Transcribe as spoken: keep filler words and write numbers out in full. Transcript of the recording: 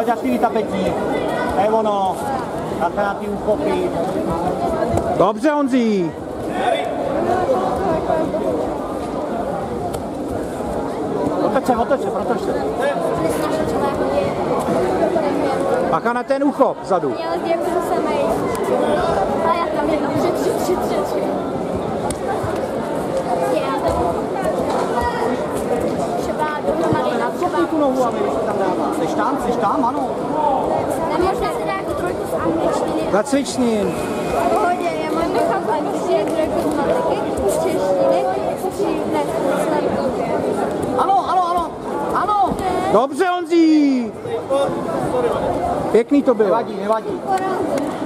Hoď aktivita Betí. To je ono. Takhle na ty úchopy. Dobře, Honzí. Otoč se, otoč se, protoč se. Bacha na ten uchop vzadu. Kopni tu nohu, aby se tam dává. Seš tam, seš tam, ano. Možná se dá jako trojku z angličtiny. Zacvič s ním. V pohodě, já mám nechat v angličtině, trojku z matiky, z češtiny, tři ne, Ano, ano, ano, ano. Dobře, Honzí. Pěkný to bylo. Nevadí, nevadí.